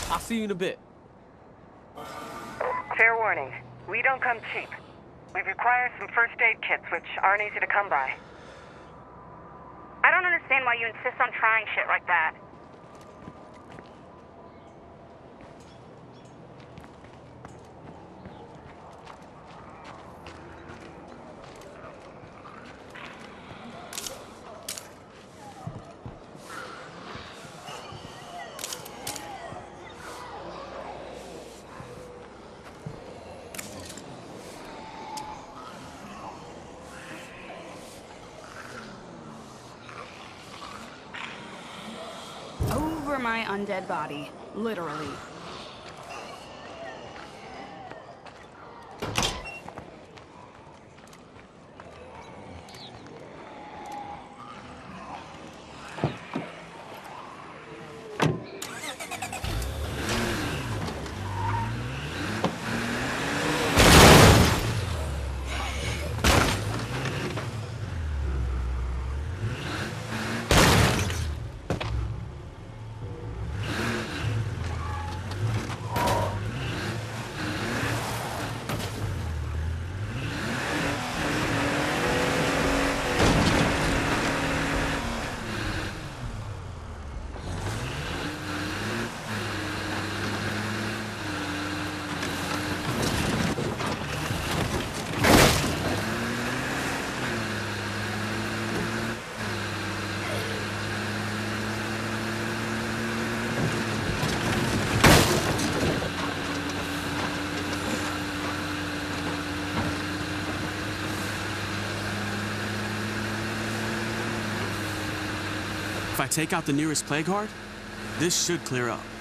I'll see you in a bit. Fair warning. We don't come cheap. We require some first aid kits, which aren't easy to come by. I don't understand why you insist on trying shit like that. Over my undead body, literally. If I take out the nearest plague heart, this should clear up.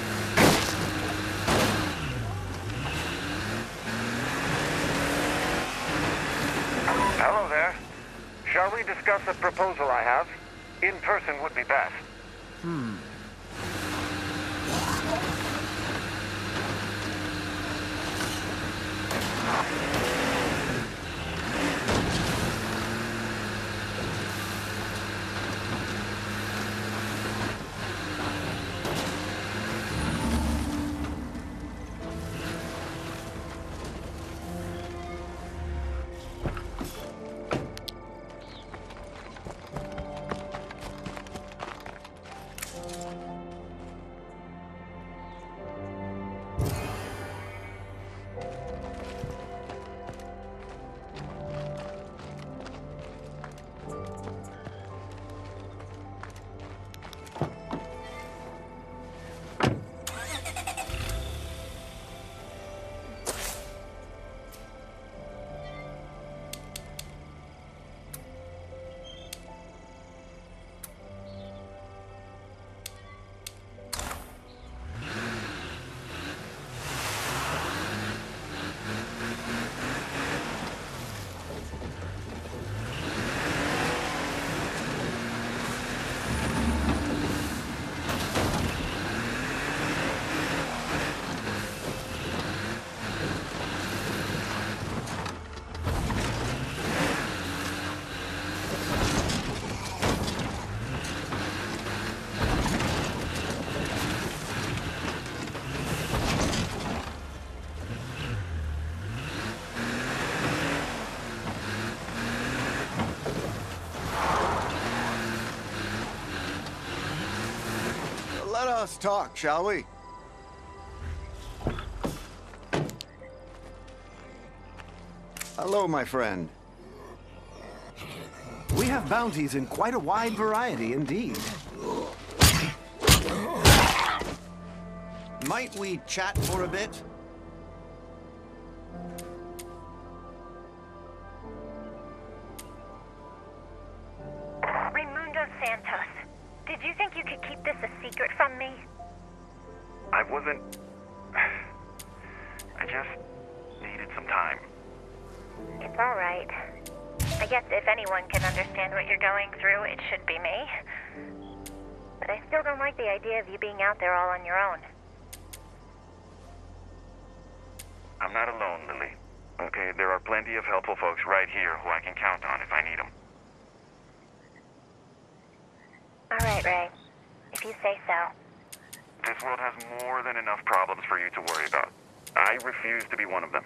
Hello there. Shall we discuss a proposal I have? In person would be best. Let us talk, shall we? Hello, my friend. We have bounties in quite a wide variety indeed. Might we chat for a bit? Raimundo Santos, did you think you could keep this a secret from me? I wasn't... I just needed some time. It's all right. I guess if anyone can understand what you're going through, it should be me. But I still don't like the idea of you being out there all on your own. I'm not alone, Lily. Okay, there are plenty of helpful folks right here who I can count on if I need them. All right, Ray. If you say so. This world has more than enough problems for you to worry about. I refuse to be one of them.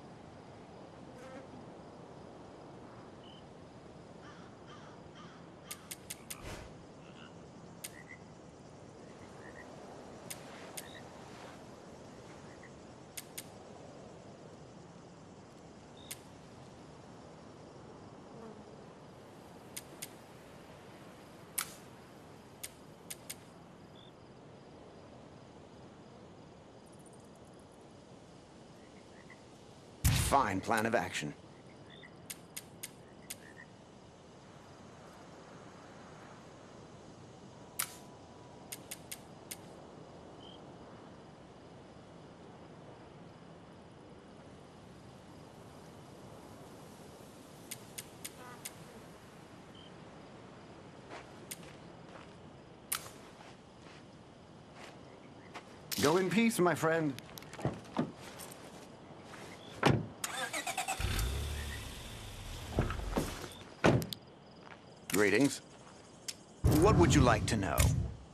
Fine plan of action. Go in peace, my friend. Greetings. What would you like to know?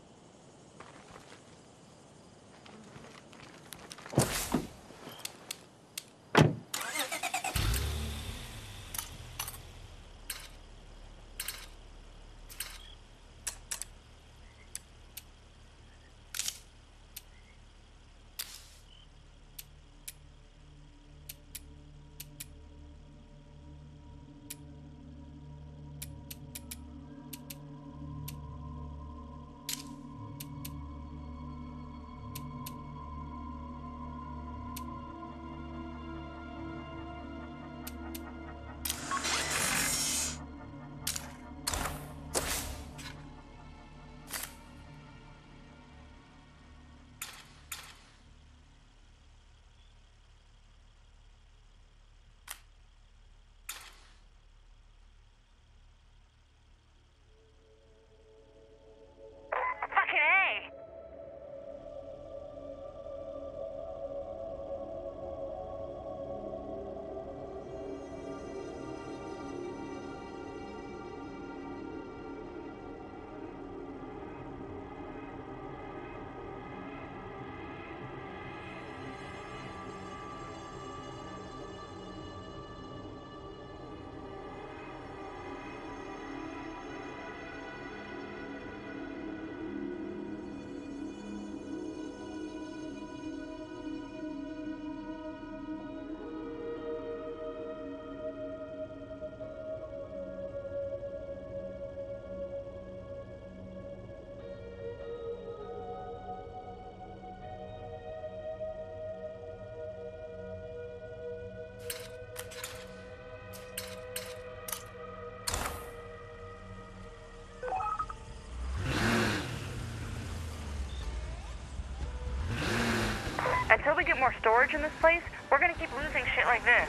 Until we get more storage in this place, we're gonna keep losing shit like this.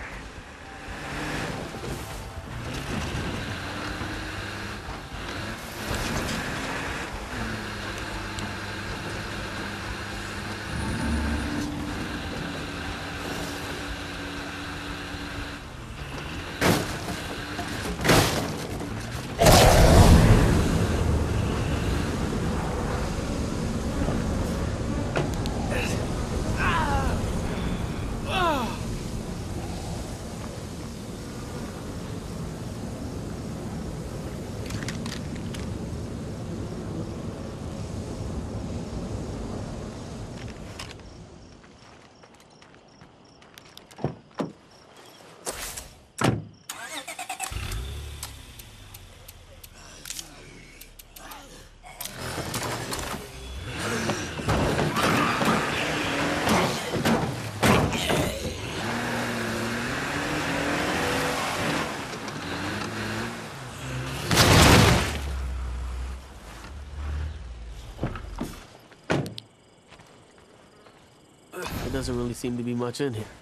There doesn't really seem to be much in here.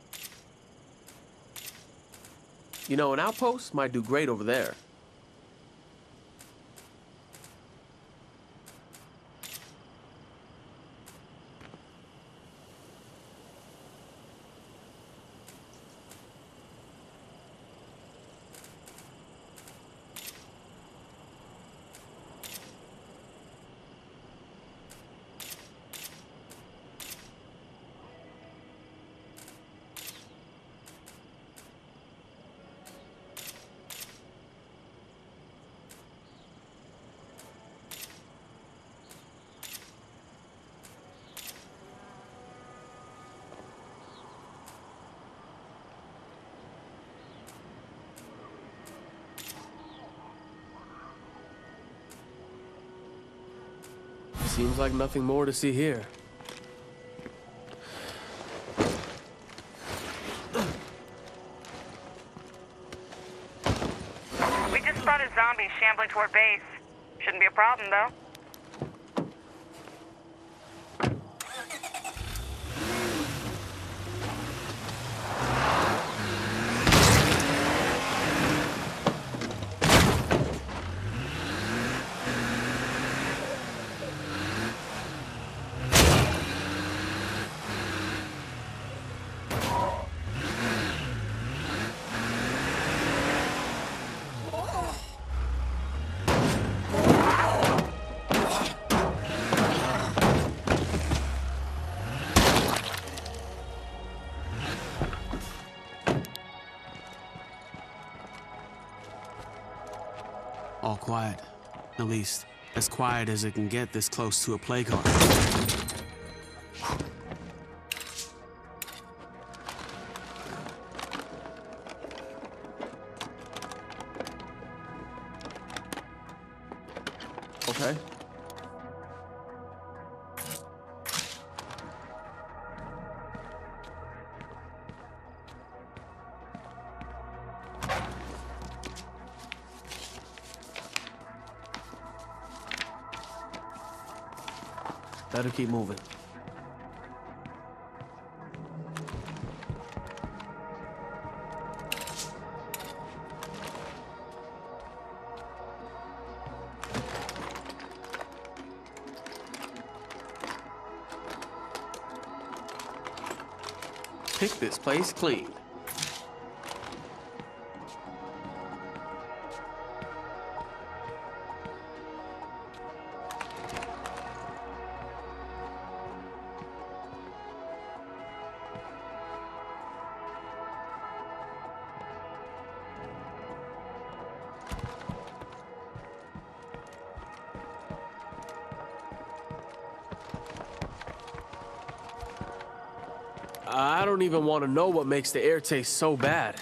You know, an outpost might do great over there. Seems like nothing more to see here. We just spotted zombies shambling toward base. Shouldn't be a problem, though. All quiet. At least, as quiet as it can get this close to a plague heart. Okay. Better keep moving. Pick this place clean. I don't even want to know what makes the air taste so bad.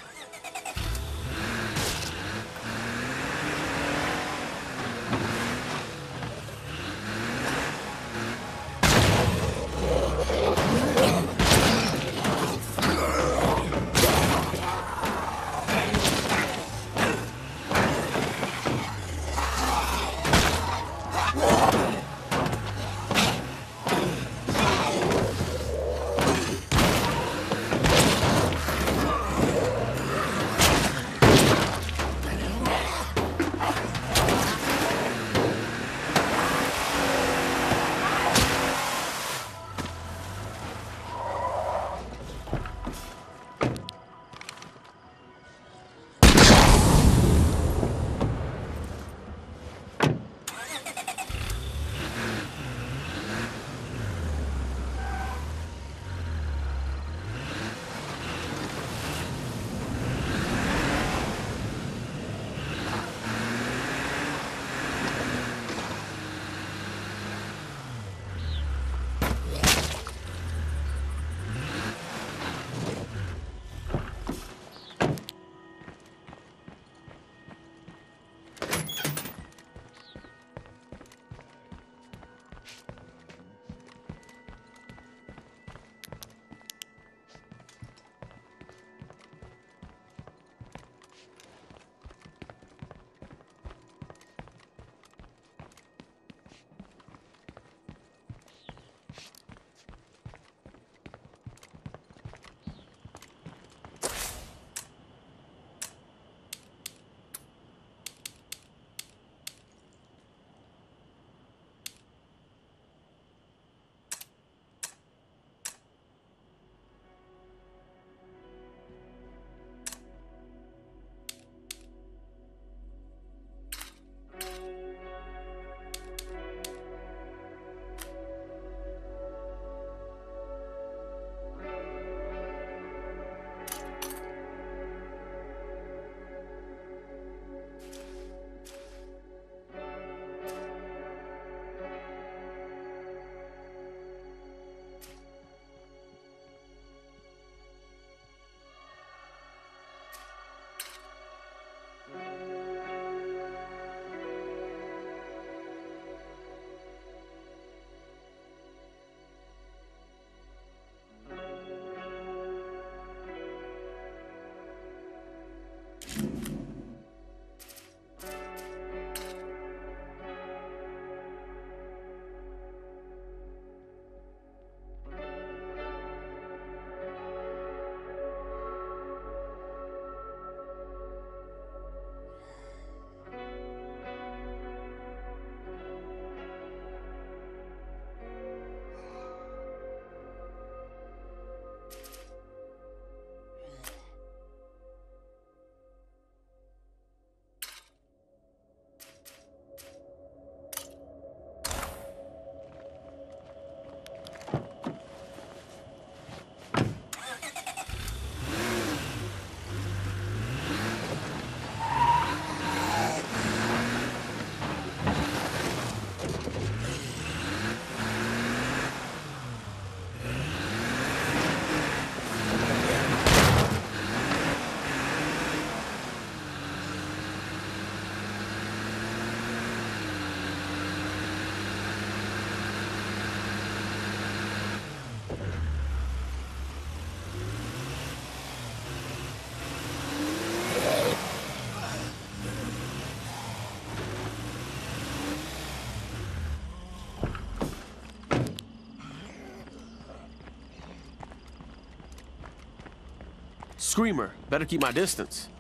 Screamer. Better keep my distance.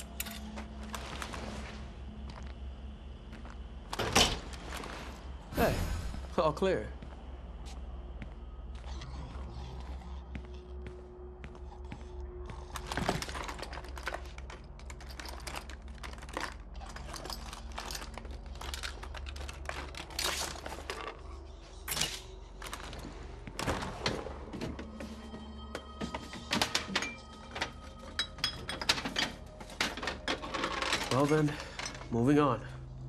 Hey, all clear. Well then, moving on.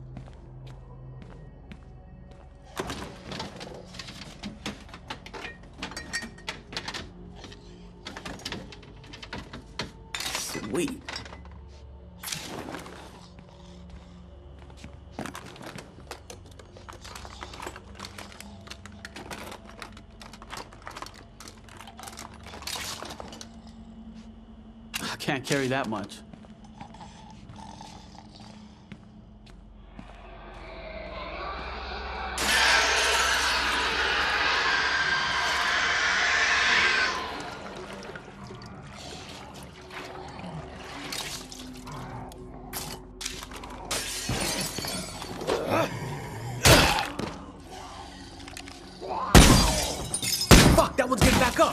Sweet. I can't carry that much. Fuck, that one's getting back up!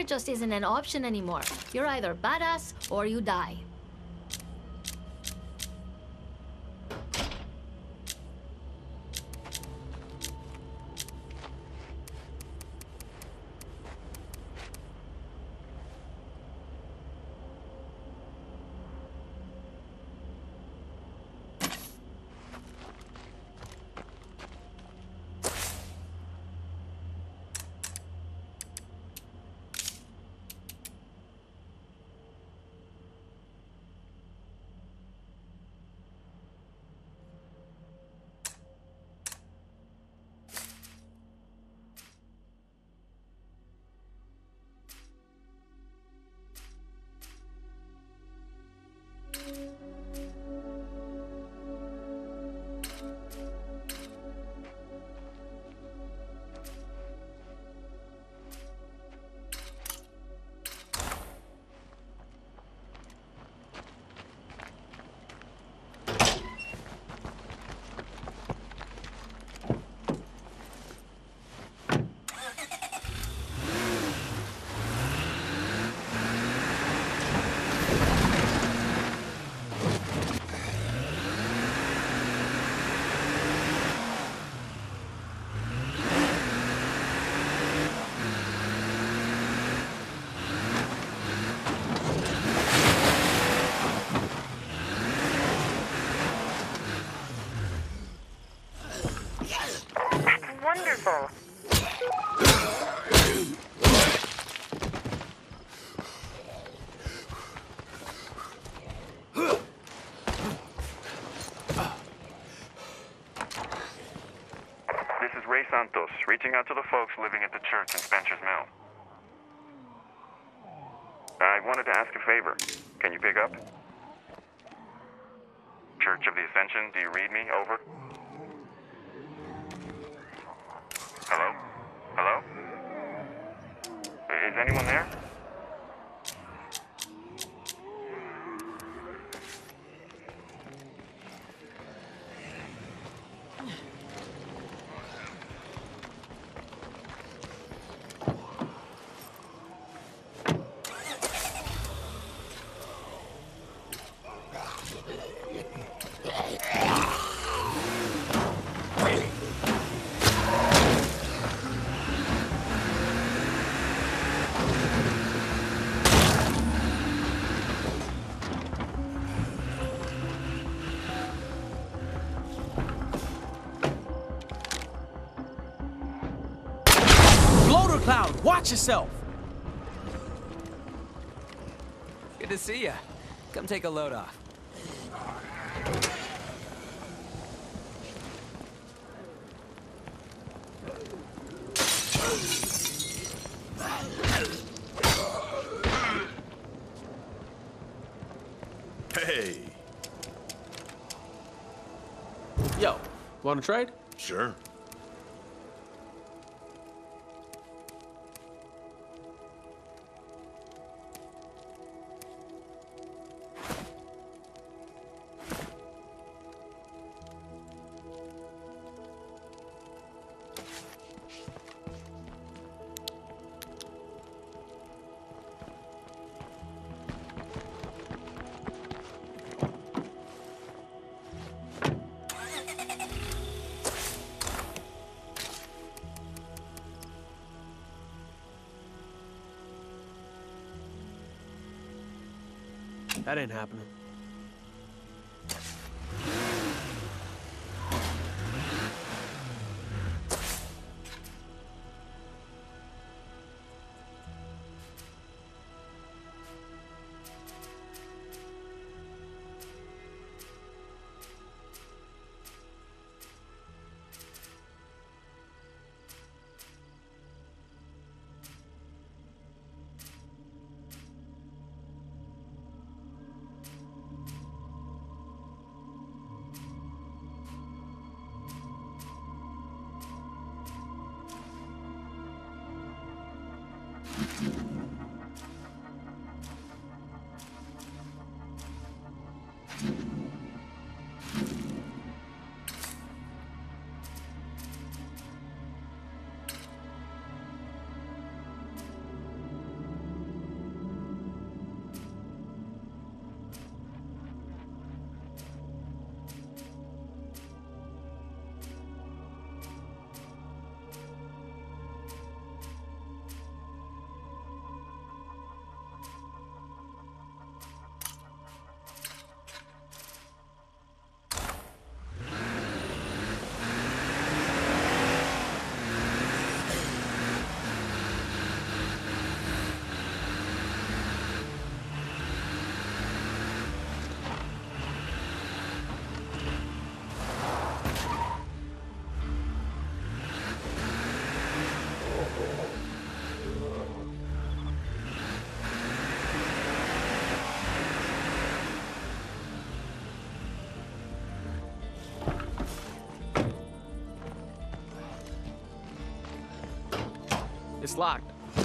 There just isn't an option anymore. You're either badass or you die. Wonderful. This is Ray Santos, reaching out to the folks living at the church in Spencer's Mill. I wanted to ask a favor. Can you pick up? Church of the Ascension, do you read me? Over. Hello? Hello? Is anyone there? Cloud, watch yourself! Good to see ya. Come take a load off. Hey. Yo, wanna trade? Sure. That ain't happening. It's locked.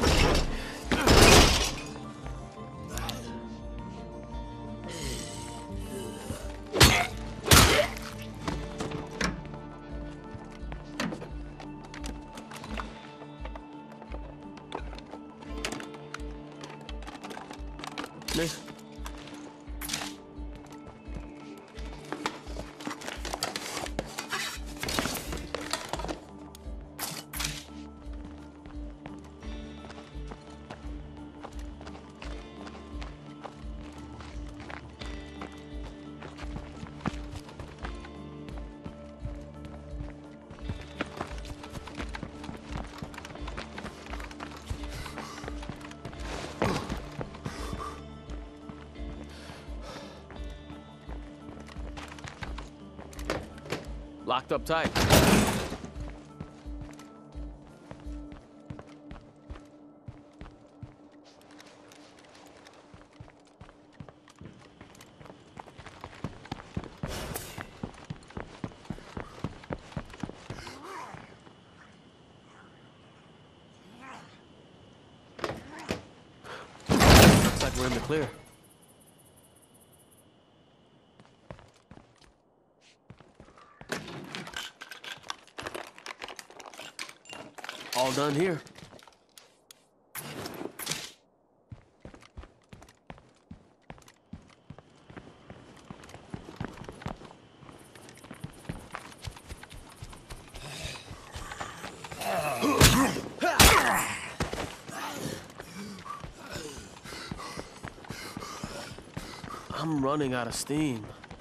Nick. Locked up tight. Looks like we're in the clear. All done here. I'm running out of steam.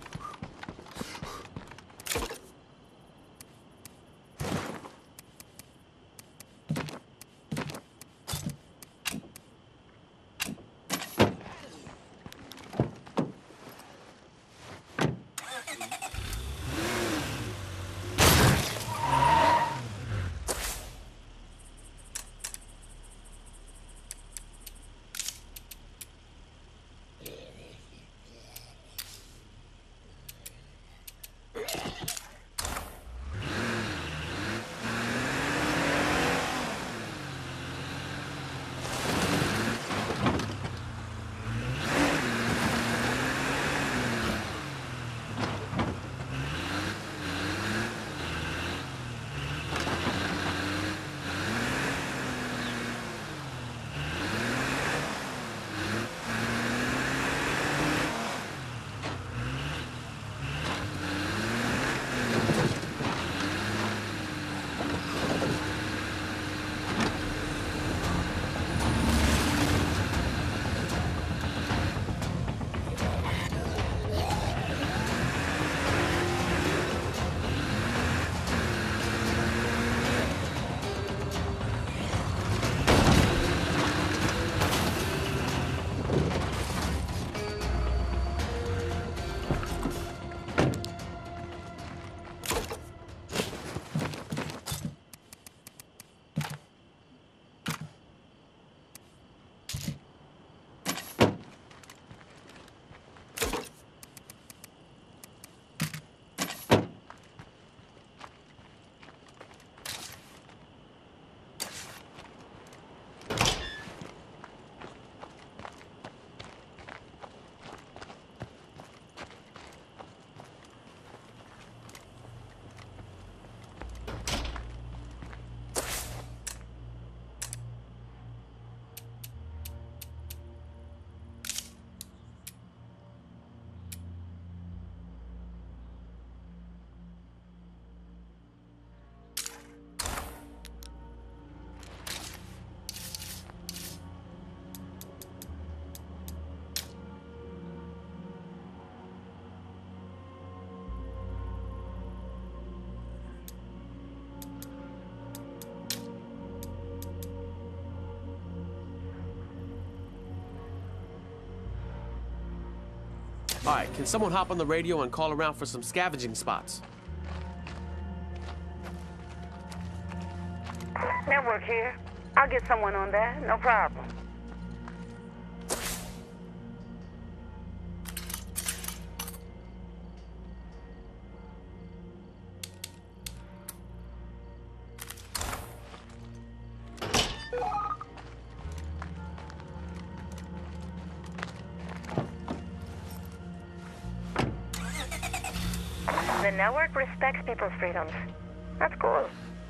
All right, can someone hop on the radio and call around for some scavenging spots? Network here. I'll get someone on that, no problem. The network respects people's freedoms. That's cool.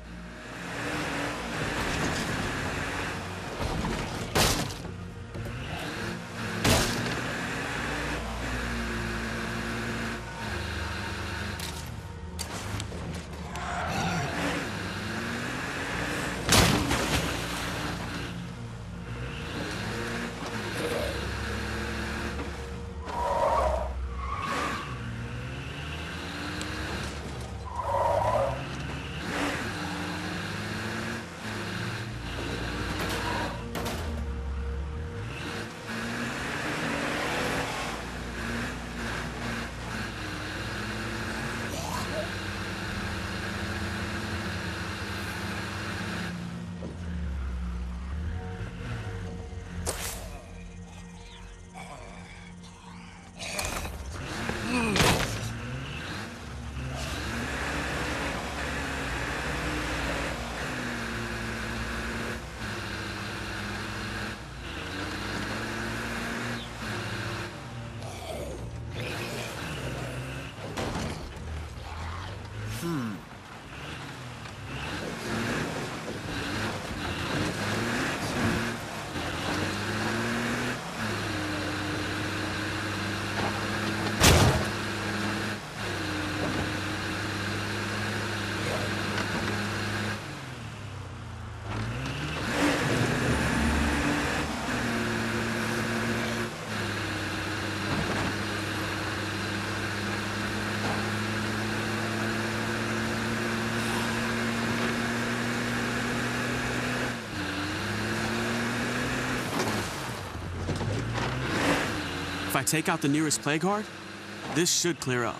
If I take out the nearest plague guard, this should clear up.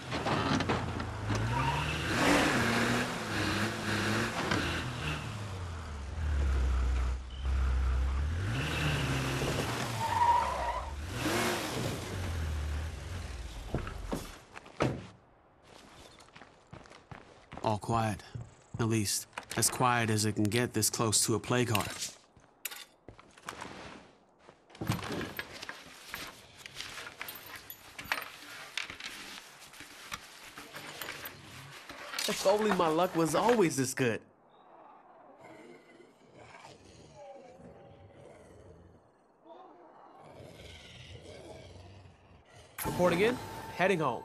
All quiet. At least, as quiet as it can get this close to a plague guard. If only my luck was always this good. Reporting in, heading home.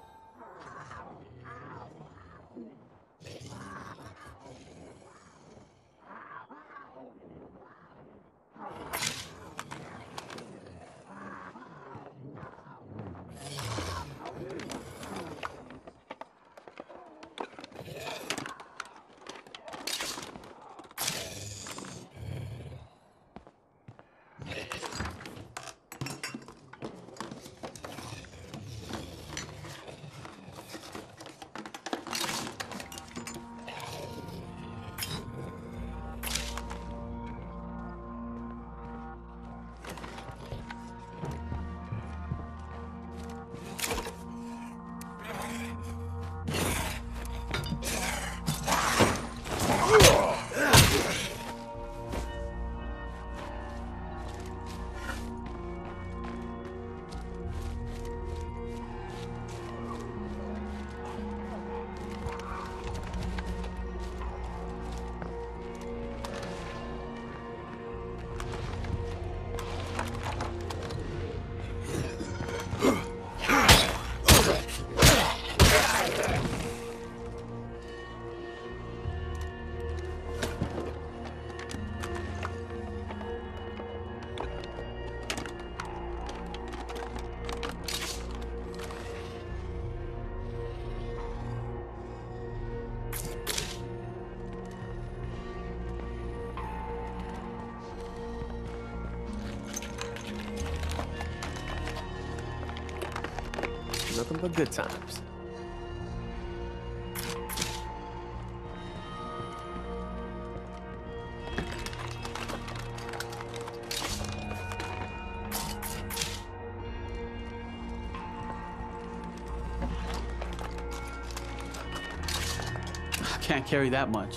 Nothing but good times. I can't carry that much.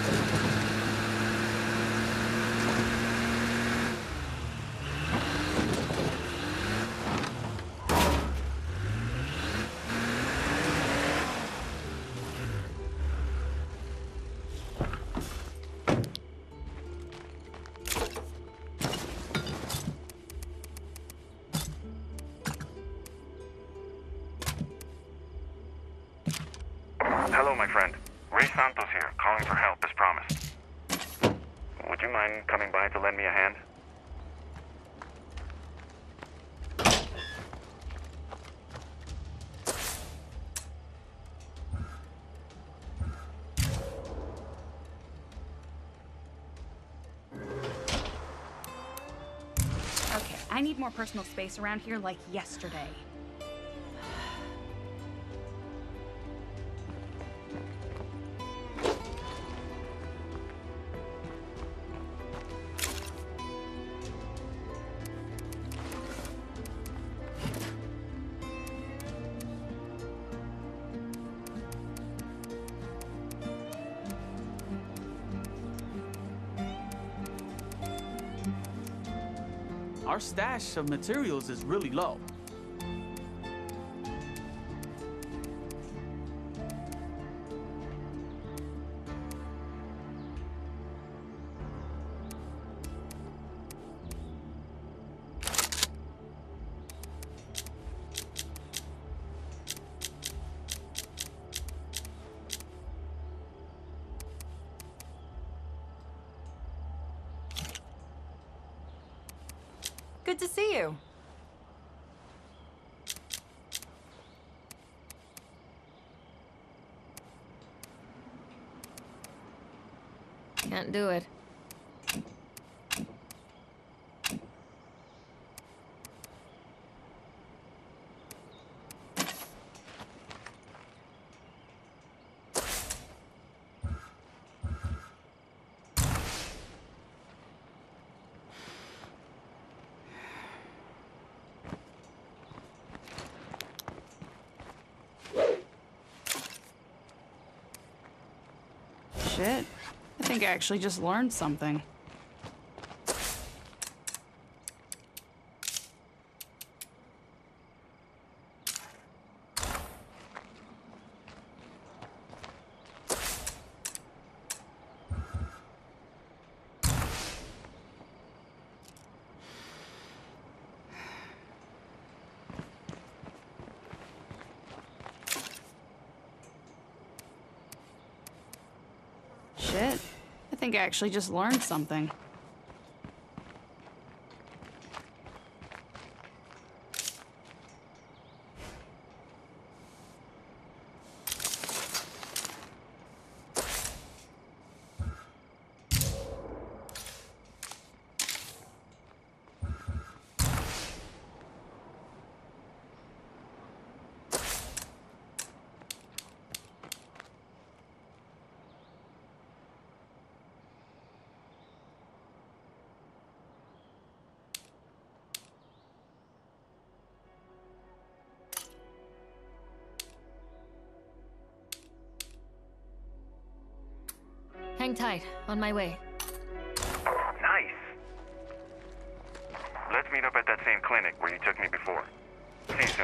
Hello, my friend. Ray Santos here, calling for help as promised. Would you mind coming by to lend me a hand? Okay, I need more personal space around here like yesterday. Our stash of materials is really low. Good to see you. Can't do it. Shit. I think I actually just learned something. Shit. I think I actually just learned something. Hang tight. On my way. Nice. Let's meet up at that same clinic where you took me before. See you soon.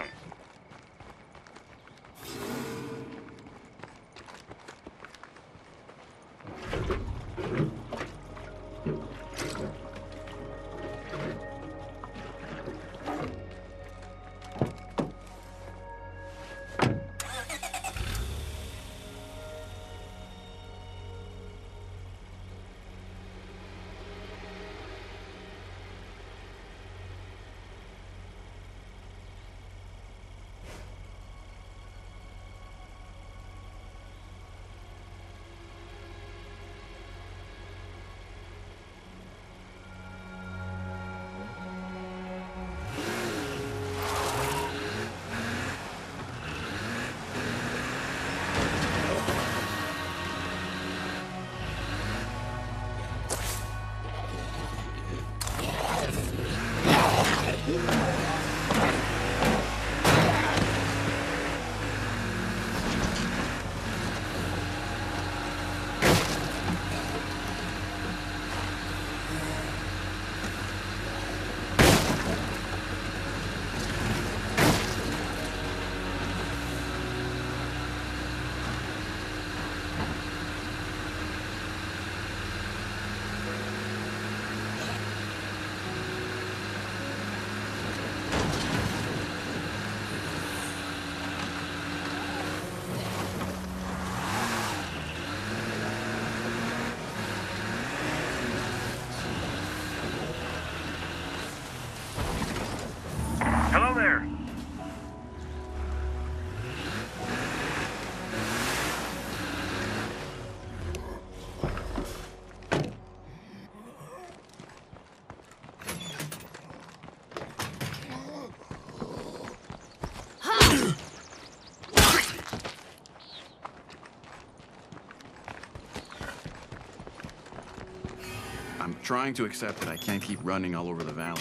I'm trying to accept that I can't keep running all over the valley.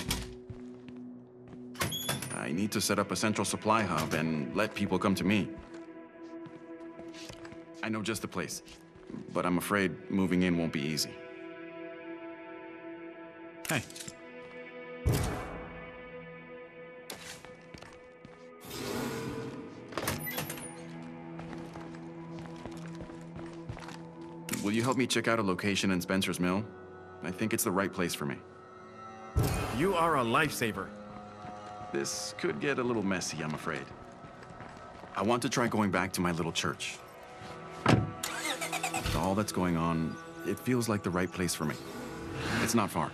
I need to set up a central supply hub and let people come to me. I know just the place, but I'm afraid moving in won't be easy. Hey. Will you help me check out a location in Spencer's Mill? I think it's the right place for me. You are a lifesaver. This could get a little messy, I'm afraid. I want to try going back to my little church. With all that's going on, it feels like the right place for me. It's not far.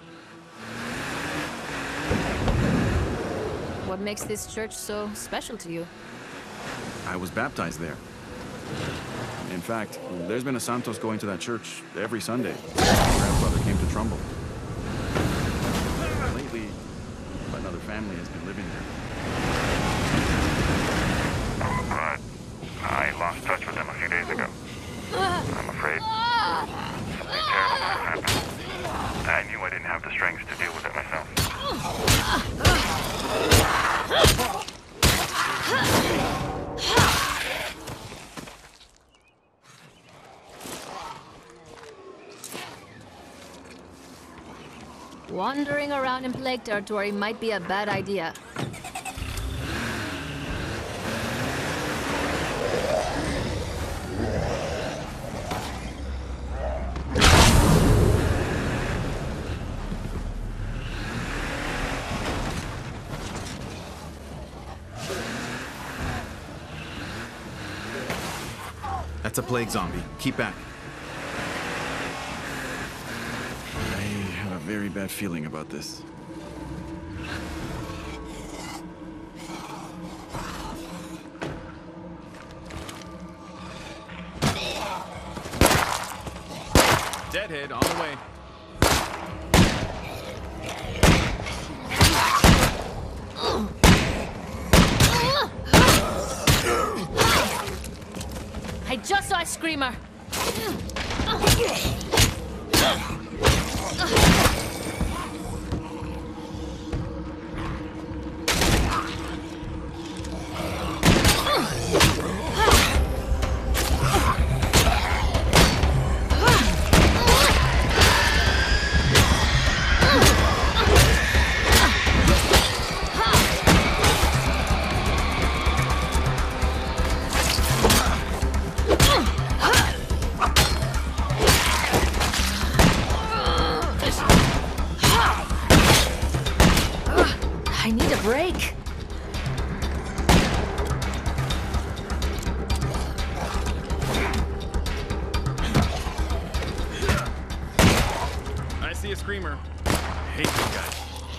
What makes this church so special to you? I was baptized there. In fact, there's been a Santos going to that church every Sunday. My grandfather came to Trumbull. Lately, another family has been living there. But I lost touch with them a few days ago. I'm afraid something terrible has happened. I knew I didn't have the strength to deal with it myself. Wandering around in Plague territory might be a bad idea. That's a plague zombie. Keep back. I have a very bad feeling about this. Deadhead on the way. I just saw a screamer. I need a break. I see a screamer. I hate these guys.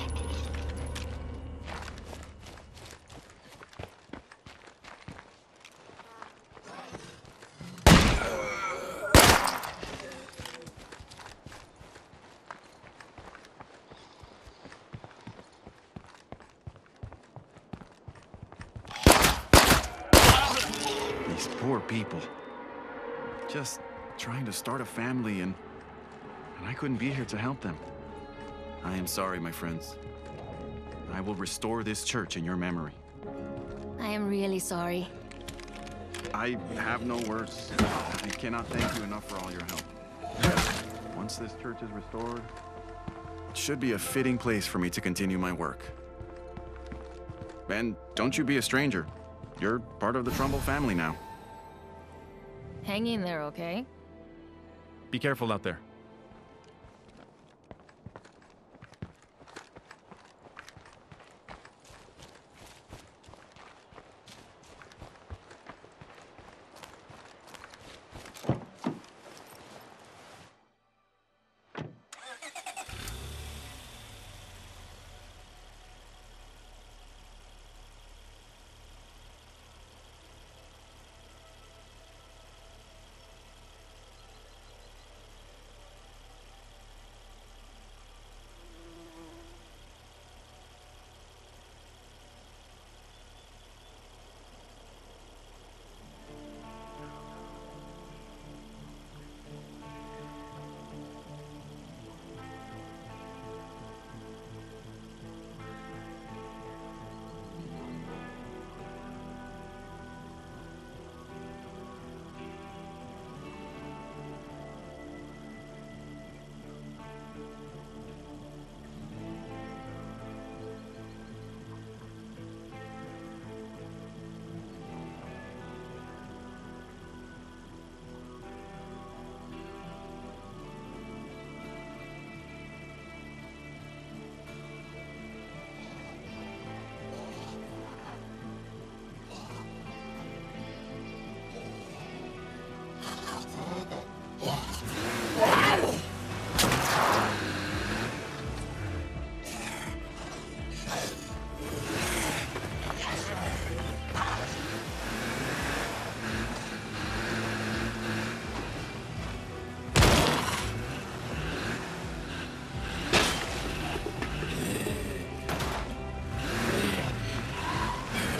These poor people. Just trying to start a family and I couldn't be here to help them. I am sorry, my friends. I will restore this church in your memory. I am really sorry. I have no words. I cannot thank you enough for all your help. Once this church is restored, it should be a fitting place for me to continue my work. And don't you be a stranger. You're part of the Trumbull family now. Hang in there, okay? Be careful out there.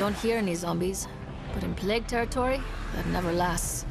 don't hear any zombies. But in plague territory, that never lasts.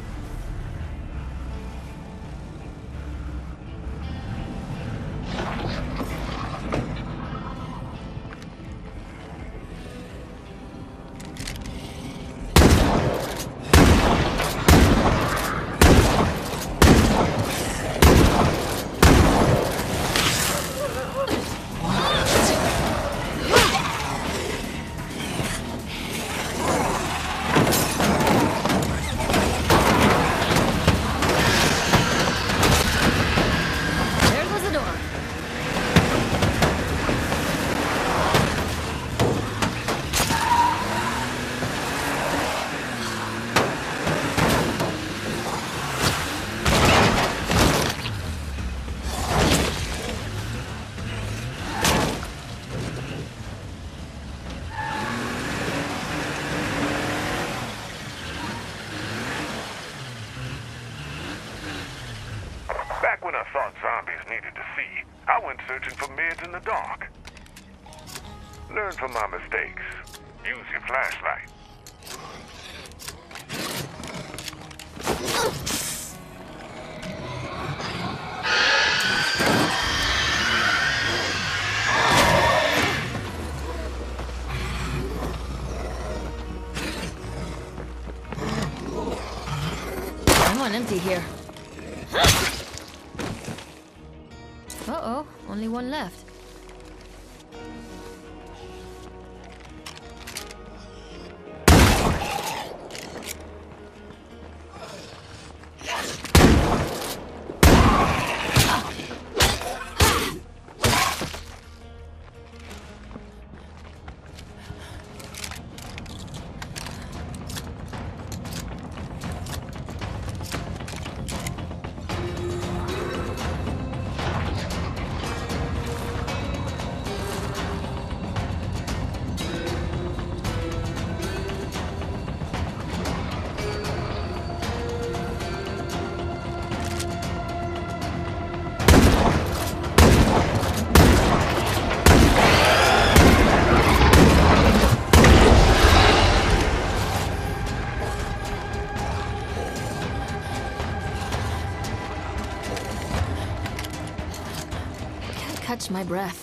Back when I thought zombies needed to see, I went searching for meds in the dark. Learn from my mistakes. Use your flashlight. I'm on empty here. Uh-oh, only one left. Catch my breath.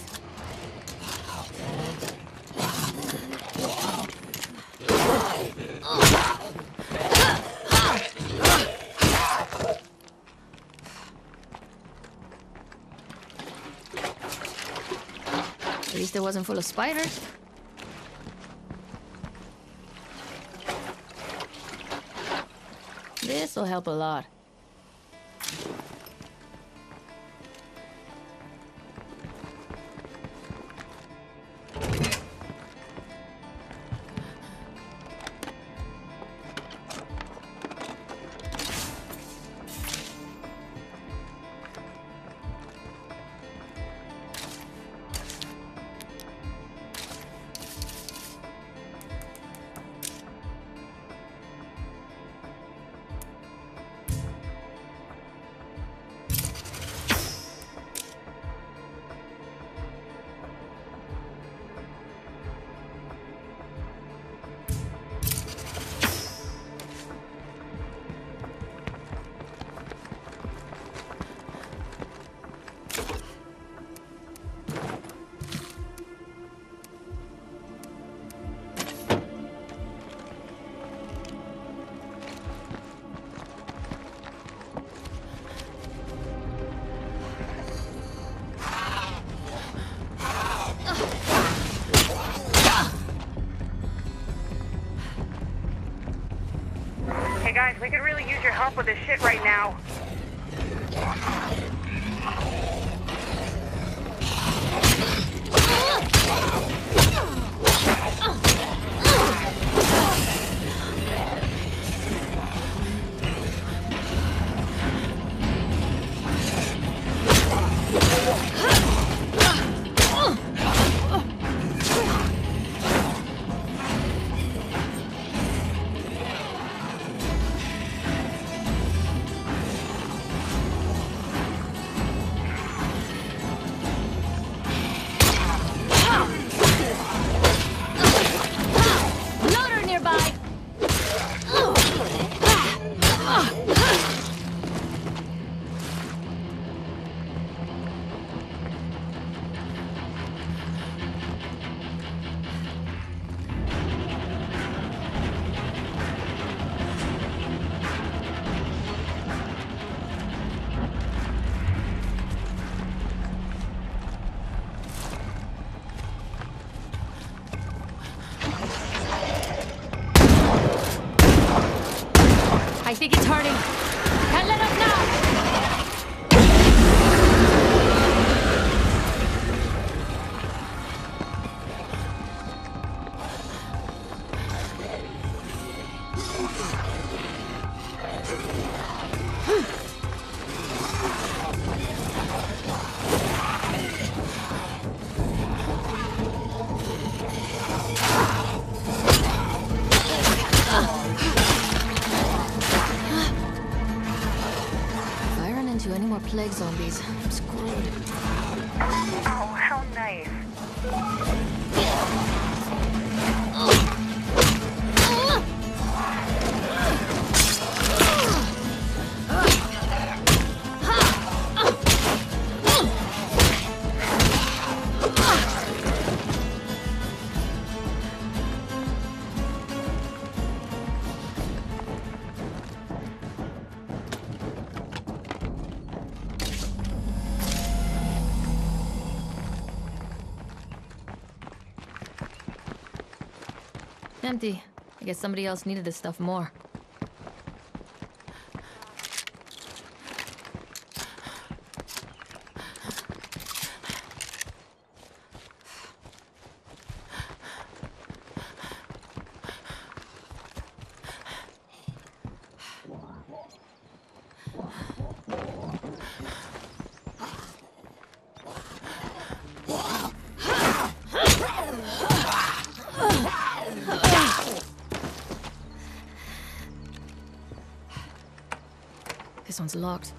At least it wasn't full of spiders. This'll help a lot. Hey guys, we could really use your help with this shit right now. party. Can't let up now! Any more plague zombies, I'm screwed. Oh, how nice. Empty. I guess somebody else needed this stuff more. This one's locked.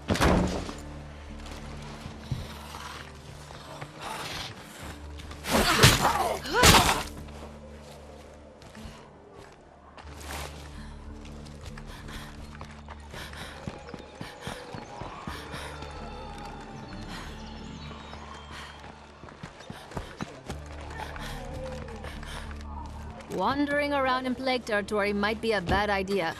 Wandering around in plague territory might be a bad idea.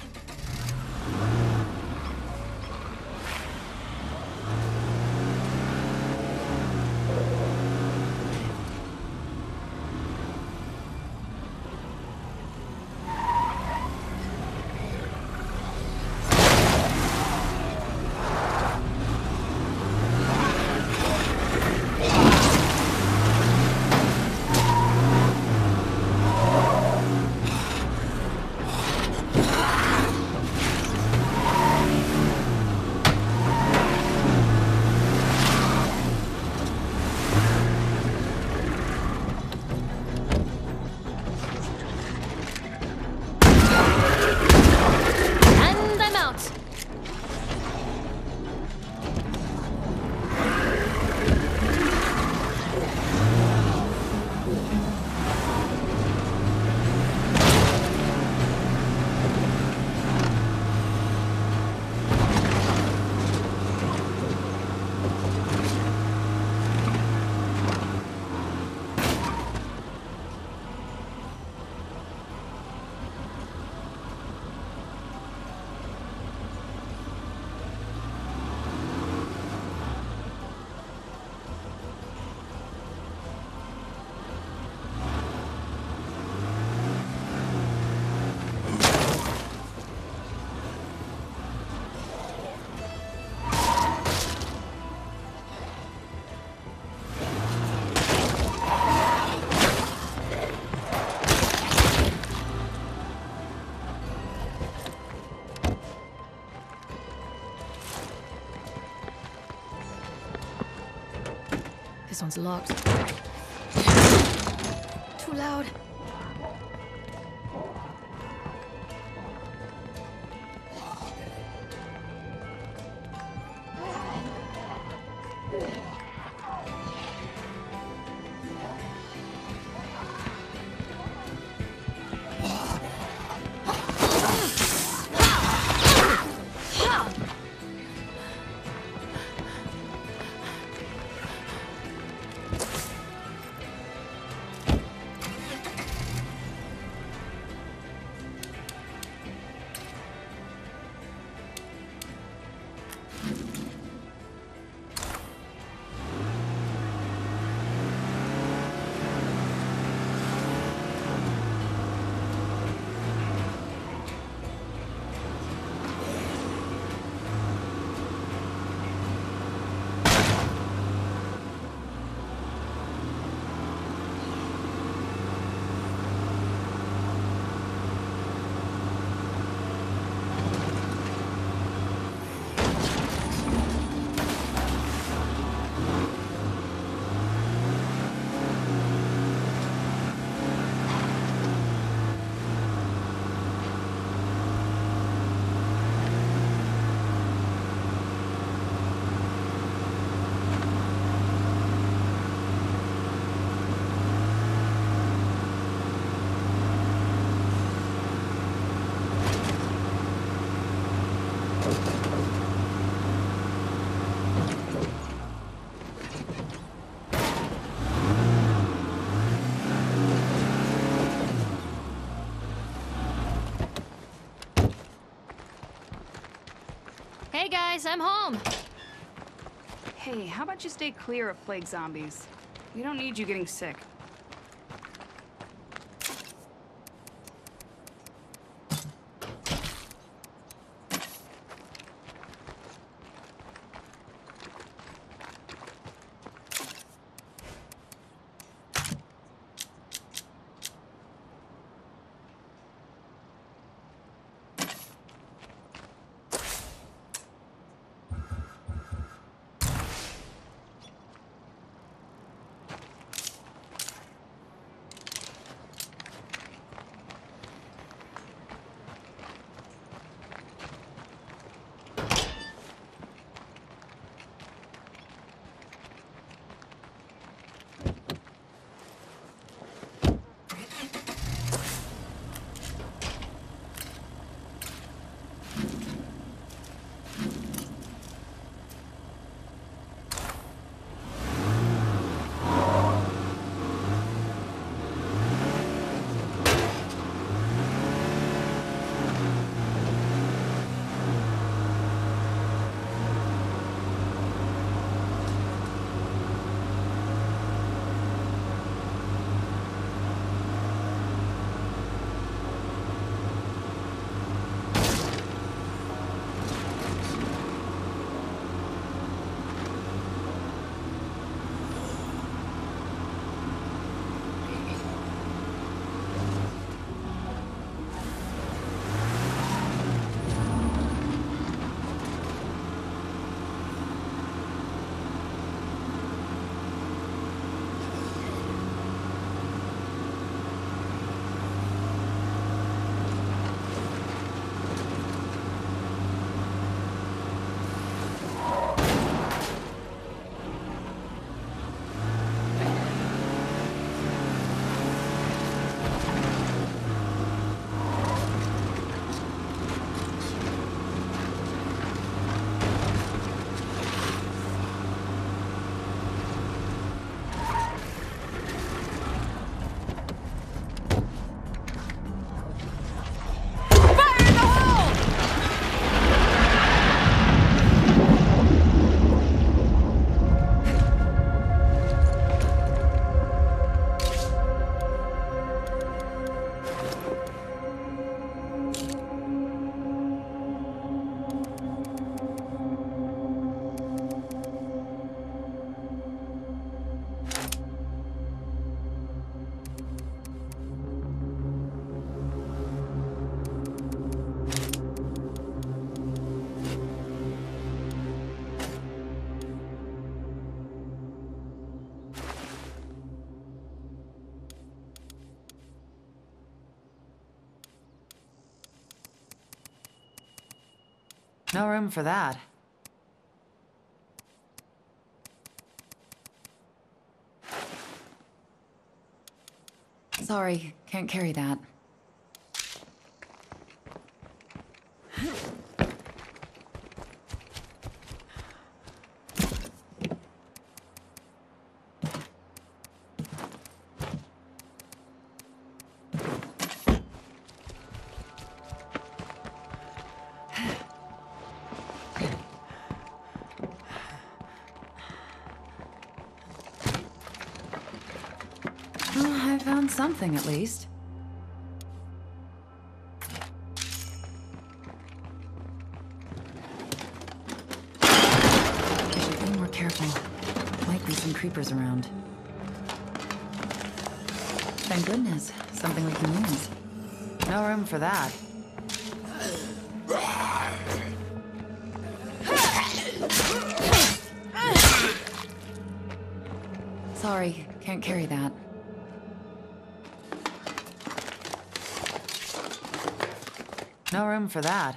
This one's locked. Too loud. Hey guys, I'm home. Hey, how about you stay clear of plague zombies? We don't need you getting sick. No room for that. Sorry, can't carry that. I found something, at least. I should be more careful. Might be some creepers around. Thank goodness. Something we can use. No room for that. Sorry, can't carry that. No room for that.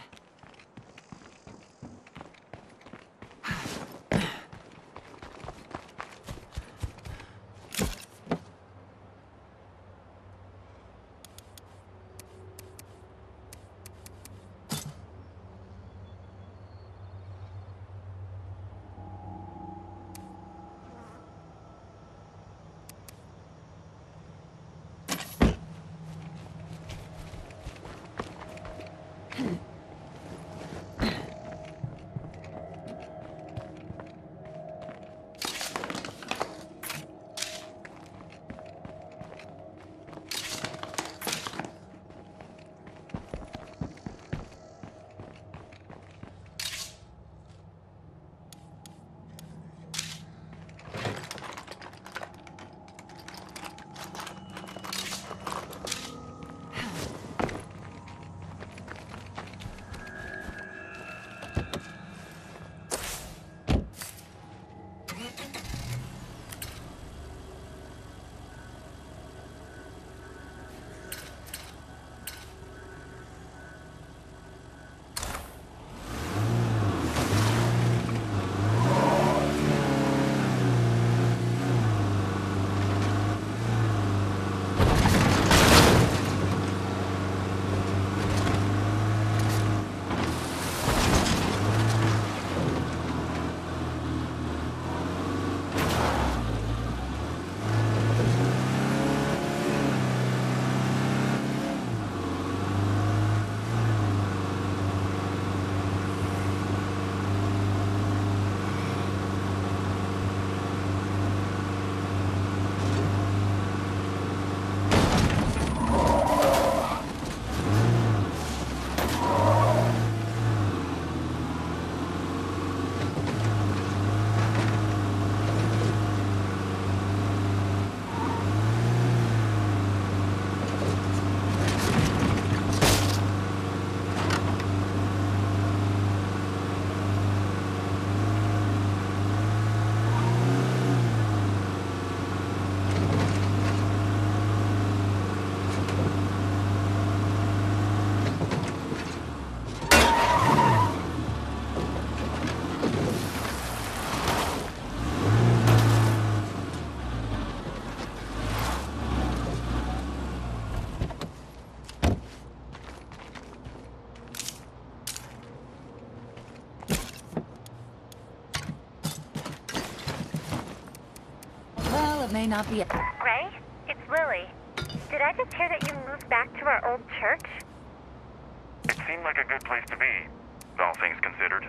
Well, it may not be. Ray? It's Lily. Did I just hear that you moved back to our old church? It seemed like a good place to be, all things considered.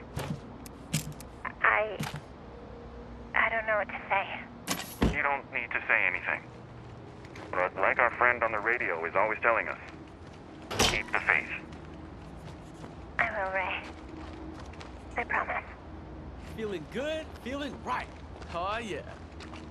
I don't know what to say. You don't need to say anything. But like our friend on the radio is always telling us, keep the faith. I will, Ray. I promise. Feeling good, feeling right. Oh, yeah.